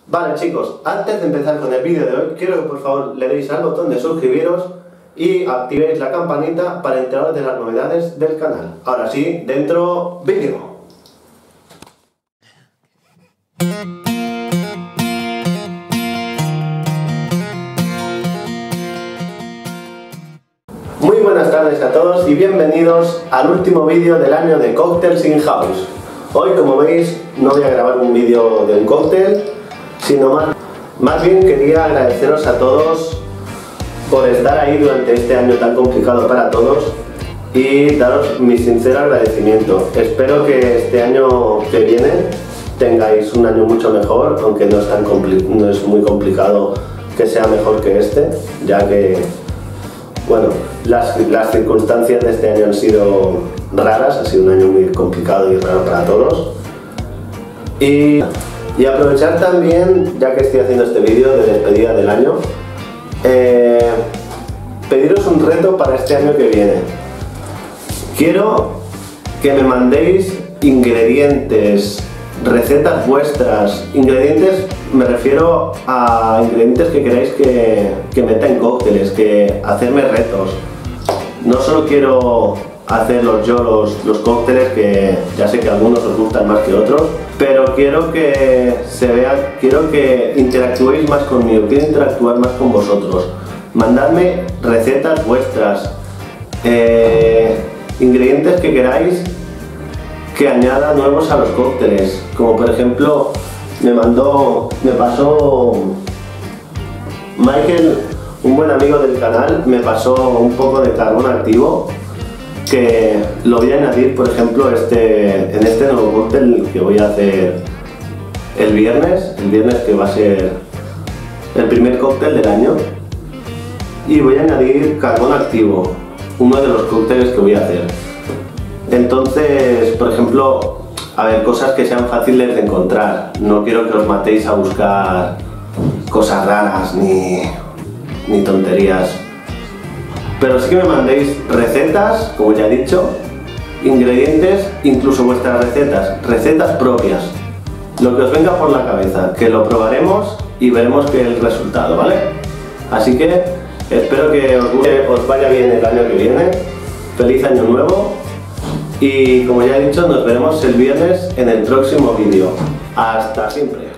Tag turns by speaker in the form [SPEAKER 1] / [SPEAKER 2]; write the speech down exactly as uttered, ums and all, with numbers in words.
[SPEAKER 1] Vale chicos, antes de empezar con el vídeo de hoy, quiero que por favor le deis al botón de suscribiros y activéis la campanita para enteraros de las novedades del canal. Ahora sí, dentro vídeo. Muy buenas tardes a todos y bienvenidos al último vídeo del año de Cocktails in House. Hoy, como veis, no voy a grabar un vídeo de un cóctel, sino más, más bien quería agradeceros a todos por estar ahí durante este año tan complicado para todos y daros mi sincero agradecimiento. Espero que este año que viene tengáis un año mucho mejor, aunque no es, tan no es muy complicado que sea mejor que este, ya que bueno, las, las circunstancias de este año han sido raras, ha sido un año muy complicado y raro para todos. Y, y aprovechar también, ya que estoy haciendo este vídeo de despedida del año, eh, pediros un reto para este año que viene. Quiero que me mandéis ingredientes, recetas vuestras. Ingredientes, me refiero a ingredientes que queráis que, que meta en cócteles, que hacerme retos. No solo quiero hacerlos yo los, los cócteles, que ya sé que a algunos os gustan más que otros, pero quiero que se vea, quiero que interactuéis más conmigo, quiero interactuar más con vosotros. Mandadme recetas vuestras, eh, ingredientes que queráis que añada nuevos a los cócteles, como por ejemplo me mandó, me pasó Michael, un buen amigo del canal, me pasó un poco de carbón activo que lo voy a añadir, por ejemplo, este, en este nuevo cóctel que voy a hacer el viernes, el viernes que va a ser el primer cóctel del año, y voy a añadir carbón activo, uno de los cócteles que voy a hacer. Entonces, por ejemplo, a ver, cosas que sean fáciles de encontrar. No quiero que os matéis a buscar cosas raras ni, ni tonterías. Pero sí que me mandéis recetas, como ya he dicho, ingredientes, incluso vuestras recetas, recetas propias. Lo que os venga por la cabeza, que lo probaremos y veremos qué es el resultado, ¿vale? Así que espero que os, os vaya bien el año que viene. Feliz año nuevo. Y como ya he dicho, nos veremos el viernes en el próximo vídeo. Hasta siempre.